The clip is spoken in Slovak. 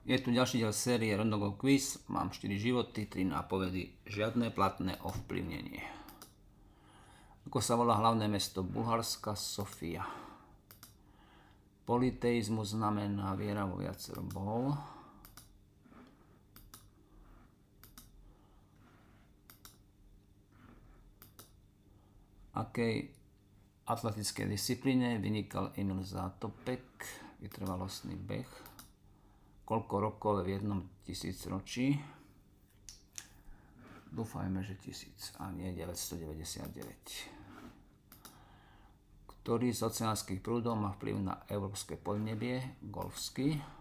Je tu ďalší diel série Rondogov quiz. Mám 4 životy, 3 nápovedy, žiadne platné ovplyvnenie. Ako sa volá hlavné mesto Bulharska? Sofia. Politeizmus znamená viera vo viacero bohov. Akej atletickej disciplíne vynikal Emil Zátopek? Vytrvalostný beh. Koľko rokov v jednom tisícročí? Dúfajme, že 1000 a nie 999. Ktorý z oceánskych prúdov má vplyv na európske podnebie? Golfský.